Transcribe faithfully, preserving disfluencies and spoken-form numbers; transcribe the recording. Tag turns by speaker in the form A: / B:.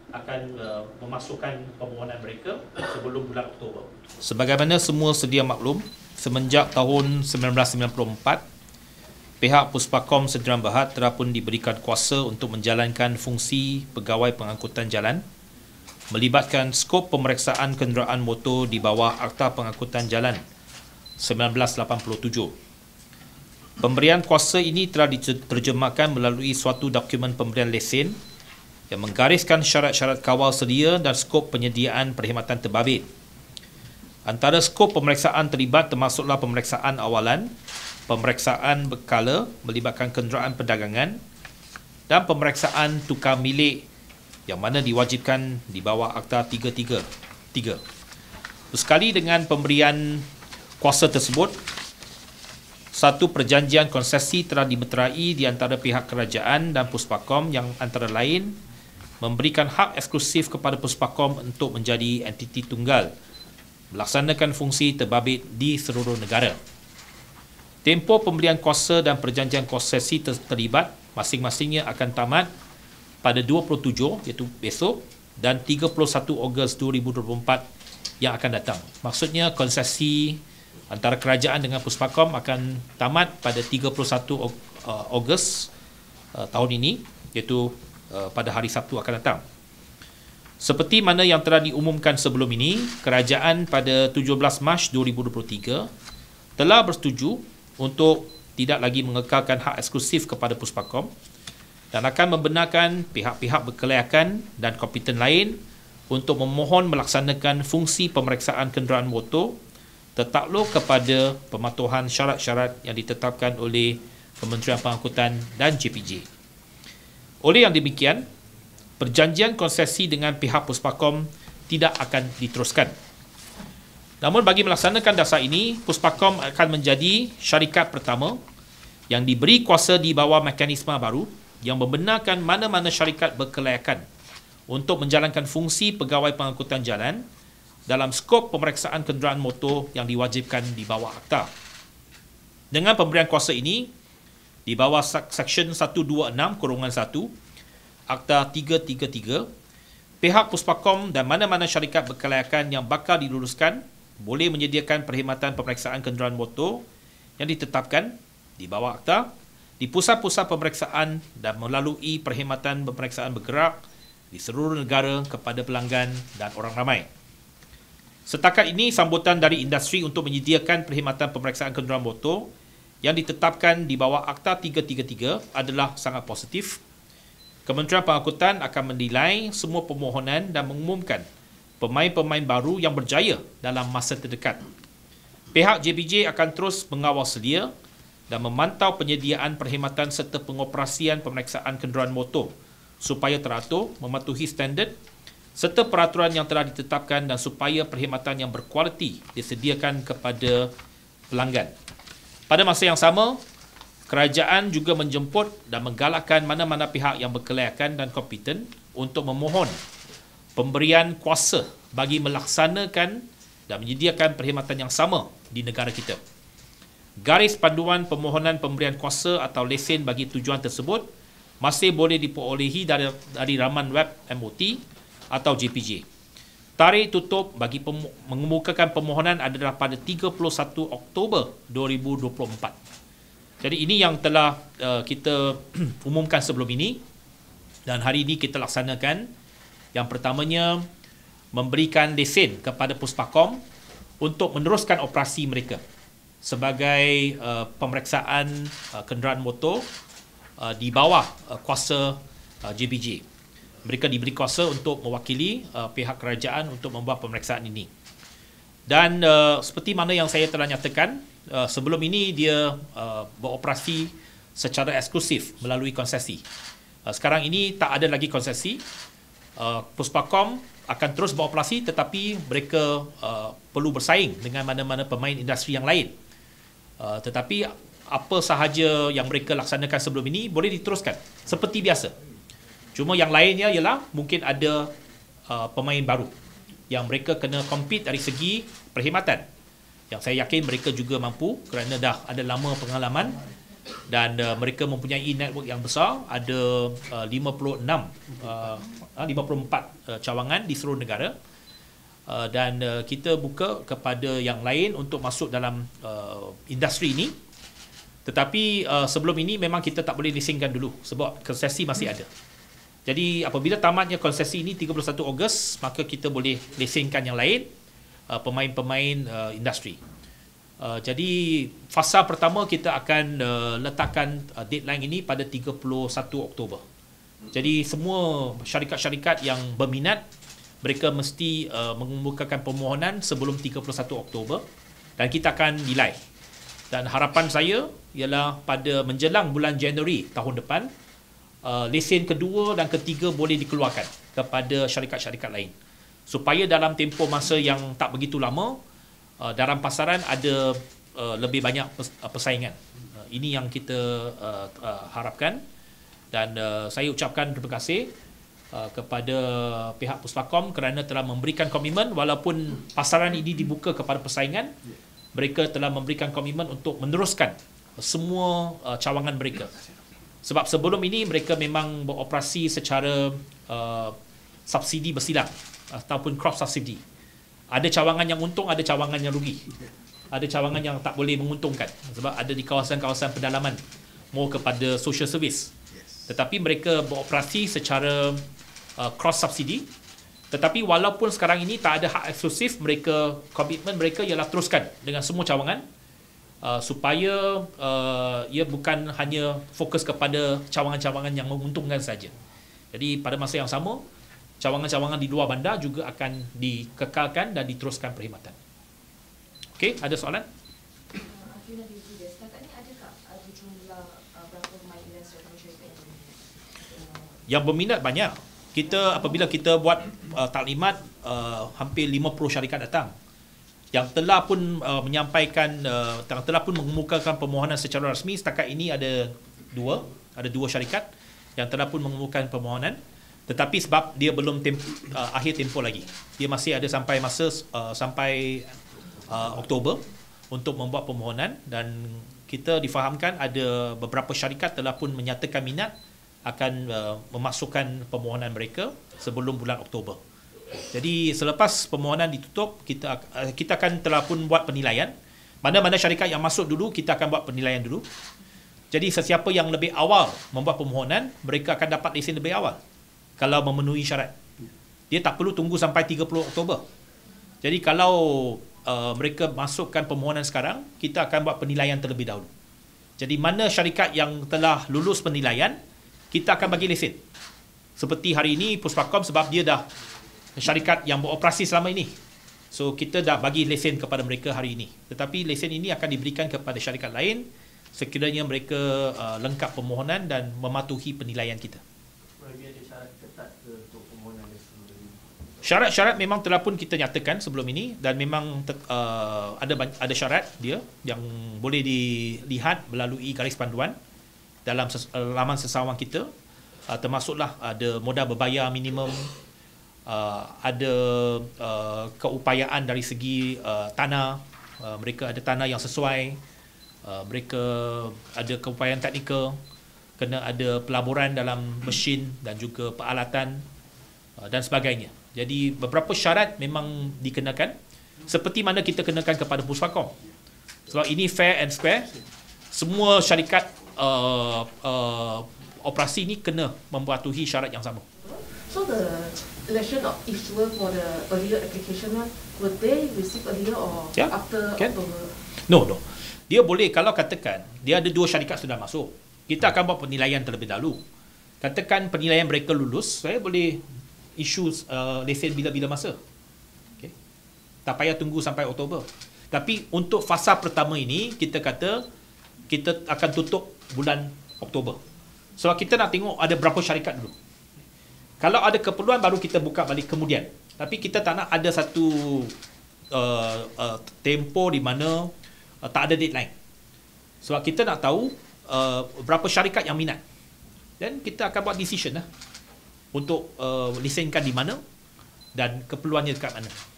A: akan uh, memasukkan permohonan mereka sebelum bulan Oktober. Sebagaimana semua sedia maklum, semenjak tahun sembilan belas sembilan puluh empat, pihak Puspakom Sdn Bhd telah pun diberikan kuasa untuk menjalankan fungsi pegawai pengangkutan jalan melibatkan skop pemeriksaan kenderaan motor di bawah Akta Pengangkutan Jalan sembilan belas lapan puluh tujuh. Pemberian kuasa ini telah diterjemahkan melalui suatu dokumen pemberian lesen yang menggariskan syarat-syarat kawal sedia dan skop penyediaan perkhidmatan terbabit. Antara skop pemeriksaan terlibat termasuklah pemeriksaan awalan, pemeriksaan berkala melibatkan kenderaan perdagangan dan pemeriksaan tukar milik yang mana diwajibkan di bawah Akta tiga tiga tiga. Sekali dengan pemberian kuasa tersebut, satu perjanjian konsesi telah dimeterai di antara pihak kerajaan dan Puspakom yang antara lain memberikan hak eksklusif kepada Puspakom untuk menjadi entiti tunggal melaksanakan fungsi terbabit di seluruh negara. Tempoh pemberian kuasa dan perjanjian konsesi ter- terlibat masing-masingnya akan tamat pada dua puluh tujuh iaitu besok dan tiga puluh satu Ogos dua ribu dua puluh empat yang akan datang. Maksudnya konsesi antara kerajaan dengan Puspakom akan tamat pada tiga puluh satu Ogos uh, tahun ini, iaitu uh, pada hari Sabtu akan datang. Seperti mana yang telah diumumkan sebelum ini, kerajaan pada tujuh belas Mac dua ribu dua puluh tiga telah bersetuju untuk tidak lagi mengekalkan hak eksklusif kepada Puspakom dan akan membenarkan pihak-pihak berkelayakan dan kompeten lain untuk memohon melaksanakan fungsi pemeriksaan kenderaan motor tertakluk kepada pematuhan syarat-syarat yang ditetapkan oleh Kementerian Pengangkutan dan J P J. Oleh yang demikian, perjanjian konsesi dengan pihak Puspakom tidak akan diteruskan. Namun bagi melaksanakan dasar ini, Puspakom akan menjadi syarikat pertama yang diberi kuasa di bawah mekanisme baru yang membenarkan mana-mana syarikat berkelayakan untuk menjalankan fungsi pegawai pengangkutan jalan dalam skop pemeriksaan kenderaan motor yang diwajibkan di bawah Akta. Dengan pemberian kuasa ini, di bawah Seksyen seratus dua puluh enam satu Akta tiga tiga tiga, pihak Puspakom dan mana-mana syarikat berkelayakan yang bakal diluluskan boleh menyediakan perkhidmatan pemeriksaan kenderaan motor yang ditetapkan di bawah Akta di pusat-pusat pemeriksaan dan melalui perkhidmatan pemeriksaan bergerak di seluruh negara kepada pelanggan dan orang ramai. Setakat ini, sambutan dari industri untuk menyediakan perkhidmatan pemeriksaan kenderaan motor yang ditetapkan di bawah Akta tiga tiga tiga adalah sangat positif. Kementerian Pengangkutan akan menilai semua permohonan dan mengumumkan pemain-pemain baru yang berjaya dalam masa terdekat. Pihak J P J akan terus mengawal sedia dan memantau penyediaan perkhidmatan serta pengoperasian pemeriksaan kenderaan motor supaya teratur, mematuhi standard serta peraturan yang telah ditetapkan dan supaya perkhidmatan yang berkualiti disediakan kepada pelanggan. Pada masa yang sama, kerajaan juga menjemput dan menggalakkan mana-mana pihak yang berkelayakan dan kompeten untuk memohon pemberian kuasa bagi melaksanakan dan menyediakan perkhidmatan yang sama di negara kita. Garis panduan permohonan pemberian kuasa atau lesen bagi tujuan tersebut masih boleh diperolehi dari, dari laman web M O T atau J P J. Tarikh tutup bagi pem- mengemukakan permohonan adalah pada tiga puluh satu Oktober dua ribu dua puluh empat. Jadi ini yang telah uh, kita umumkan sebelum ini dan hari ini kita laksanakan. Yang pertamanya, memberikan lesen kepada Puspakom untuk meneruskan operasi mereka sebagai uh, pemeriksaan uh, kenderaan motor uh, di bawah uh, kuasa uh, J P J. Mereka diberi kuasa untuk mewakili uh, pihak kerajaan untuk membuat pemeriksaan ini. Dan uh, seperti mana yang saya telah nyatakan, uh, sebelum ini dia uh, beroperasi secara eksklusif melalui konsesi. Uh, sekarang ini tak ada lagi konsesi. Uh, Puspakom akan terus beroperasi tetapi mereka uh, perlu bersaing dengan mana-mana pemain industri yang lain. Uh, tetapi apa sahaja yang mereka laksanakan sebelum ini boleh diteruskan seperti biasa. Cuma yang lainnya ialah mungkin ada uh, pemain baru yang mereka kena compete dari segi perkhidmatan. Yang saya yakin mereka juga mampu kerana dah ada lama pengalaman dan uh, mereka mempunyai network yang besar, ada uh, lima puluh enam uh, lima puluh empat uh, cawangan di seluruh negara, uh, dan uh, kita buka kepada yang lain untuk masuk dalam uh, industri ini. Tetapi uh, sebelum ini memang kita tak boleh lesenkan dulu sebab konsesi masih ada. Jadi apabila tamatnya konsesi ini tiga puluh satu Ogos, maka kita boleh lesenkan yang lain, uh, pemain-pemain uh, industri. Uh, jadi fasa pertama kita akan uh, letakkan uh, deadline ini pada tiga puluh satu Oktober. Jadi semua syarikat-syarikat yang berminat, mereka mesti uh, mengemukakan permohonan sebelum tiga puluh satu Oktober dan kita akan nilai. Dan harapan saya ialah pada menjelang bulan Januari tahun depan, uh, lesen kedua dan ketiga boleh dikeluarkan kepada syarikat-syarikat lain. Supaya dalam tempoh masa yang tak begitu lama, Uh, dalam pasaran ada uh, lebih banyak pers- uh, persaingan. Uh, ini yang kita uh, uh, harapkan, dan uh, saya ucapkan terima kasih uh, kepada pihak Puspakom kerana telah memberikan komitmen walaupun pasaran ini dibuka kepada persaingan, mereka telah memberikan komitmen untuk meneruskan semua uh, cawangan mereka. Sebab sebelum ini mereka memang beroperasi secara uh, subsidi bersilang ataupun cross subsidi. Ada cawangan yang untung, ada cawangan yang rugi. Ada cawangan yang tak boleh menguntungkan sebab ada di kawasan-kawasan pedalaman more kepada social service. Tetapi mereka beroperasi secara uh, cross subsidi. Tetapi walaupun sekarang ini tak ada hak eksklusif, mereka komitmen mereka ialah teruskan dengan semua cawangan uh, supaya uh, ia bukan hanya fokus kepada cawangan-cawangan yang menguntungkan saja. Jadi pada masa yang sama, cawangan-cawangan di luar bandar juga akan dikekalkan dan diteruskan perkhidmatan. Okey, ada soalan? Yang berminat banyak. Kita apabila kita buat uh, taklimat, uh, hampir lima puluh syarikat datang yang telah pun uh, menyampaikan, uh, telah pun mengemukakan permohonan secara rasmi. Setakat ini ada dua, ada dua syarikat yang telah pun mengemukakan permohonan. Tetapi sebab dia belum temp, uh, akhir tempoh lagi, dia masih ada sampai masa uh, sampai uh, Oktober untuk membuat permohonan, dan kita difahamkan ada beberapa syarikat telah pun menyatakan minat akan uh, memasukkan permohonan mereka sebelum bulan Oktober. Jadi selepas permohonan ditutup, kita uh, kita akan telah pun buat penilaian. Mana-mana syarikat yang masuk dulu, kita akan buat penilaian dulu. Jadi sesiapa yang lebih awal membuat permohonan, mereka akan dapat lesen lebih awal kalau memenuhi syarat. Dia tak perlu tunggu sampai tiga puluh Oktober. Jadi kalau uh, mereka masukkan permohonan sekarang, kita akan buat penilaian terlebih dahulu. Jadi mana syarikat yang telah lulus penilaian, kita akan bagi lesen. Seperti hari ini Puspakom, sebab dia dah syarikat yang beroperasi selama ini, so kita dah bagi lesen kepada mereka hari ini. Tetapi lesen ini akan diberikan kepada syarikat lain sekiranya mereka uh, lengkap permohonan dan mematuhi penilaian kita. Syarat-syarat memang telah pun kita nyatakan sebelum ini, dan memang uh, ada ada syarat dia yang boleh dilihat melalui garis panduan dalam ses, uh, laman sesawang kita, uh, termasuklah ada modal berbayar minimum, uh, ada uh, keupayaan dari segi uh, tanah, uh, mereka ada tanah yang sesuai, uh, mereka ada keupayaan teknikal, kena ada pelaburan dalam mesin dan juga peralatan uh, dan sebagainya. Jadi beberapa syarat memang dikenakan seperti mana kita kenakan kepada Puspakom. Sebab ini fair and square. Semua syarikat uh, uh, operasi ini kena mematuhi syarat yang sama.
B: So the election of issuer for the earlier application one, would they receive earlier or
A: yeah,
B: after
A: can.
B: October?
A: No, no. Dia boleh, kalau katakan dia ada dua syarikat sudah masuk, kita akan buat penilaian terlebih dahulu. Katakan penilaian mereka lulus, saya boleh isu uh, lesen bila-bila masa. Okay. Tak payah tunggu sampai Oktober. Tapi untuk fasa pertama ini, kita kata kita akan tutup bulan Oktober. Sebab so, kita nak tengok ada berapa syarikat dulu. Kalau ada keperluan, baru kita buka balik kemudian. Tapi kita tak nak ada satu uh, uh, tempoh di mana uh, tak ada deadline. Sebab kita nak tahu uh, berapa syarikat yang minat. Dan kita akan buat decision lah untuk uh, lesenkan di mana dan keperluannya dekat mana.